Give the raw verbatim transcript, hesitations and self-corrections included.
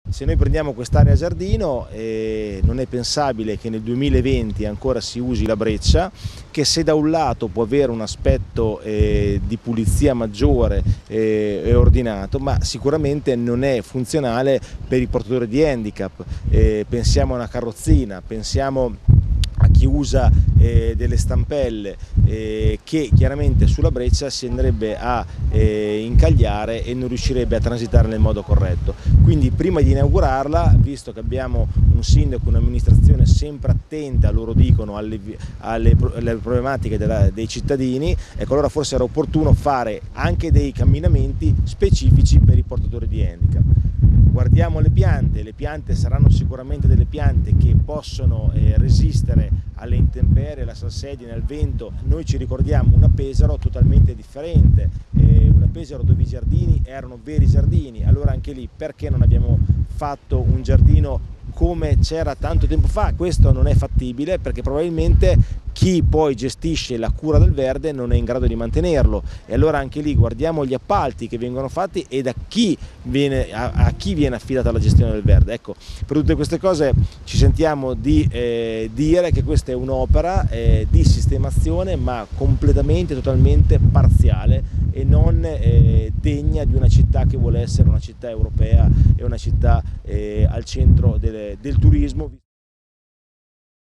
Se noi prendiamo quest'area giardino eh, non è pensabile che nel duemilaventi ancora si usi la breccia, che se da un lato può avere un aspetto eh, di pulizia maggiore eh, e ordinato, ma sicuramente non è funzionale per i portatori di handicap. Eh, pensiamo a una carrozzina, pensiamo a chi usa eh, delle stampelle eh, che chiaramente sulla breccia si andrebbe a eh, incagliare e non riuscirebbe a transitare nel modo corretto. Quindi prima di inaugurarla, visto che abbiamo un sindaco e un'amministrazione sempre attenta, loro dicono, alle, alle, alle problematiche della, dei cittadini, ecco, allora forse era opportuno fare anche dei camminamenti specifici per i portatori di handicap. Guardiamo le piante, le piante saranno sicuramente delle piante che possono eh, resistere alle intemperie, alla salsedine, al vento. Noi ci ricordiamo una Pesaro totalmente differente, eh, una Pesaro dove i giardini erano veri giardini, allora anche lì perché non abbiamo fatto un giardino come c'era tanto tempo fa? Questo non è fattibile perché probabilmente chi poi gestisce la cura del verde non è in grado di mantenerlo, e allora anche lì guardiamo gli appalti che vengono fatti e da chi viene, a, a chi viene affidata la gestione del verde. Ecco, per tutte queste cose ci sentiamo di eh, dire che questa è un'opera eh, di sistemazione, ma completamente, totalmente parziale e non eh, degna di una città che vuole essere una città europea e una città eh, al centro del, del turismo.